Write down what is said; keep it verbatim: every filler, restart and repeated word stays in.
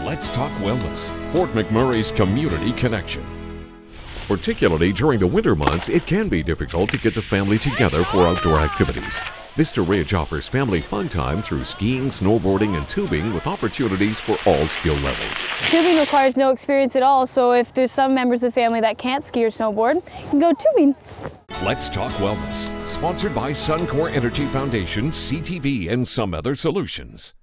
Let's Talk Wellness, Fort McMurray's community connection. Particularly during the winter months, it can be difficult to get the family together for outdoor activities. Vista Ridge offers family fun time through skiing, snowboarding, and tubing with opportunities for all skill levels. Tubing requires no experience at all, so if there's some members of the family that can't ski or snowboard, you can go tubing. Let's Talk Wellness, sponsored by Suncor Energy Foundation, C T V, and some other solutions.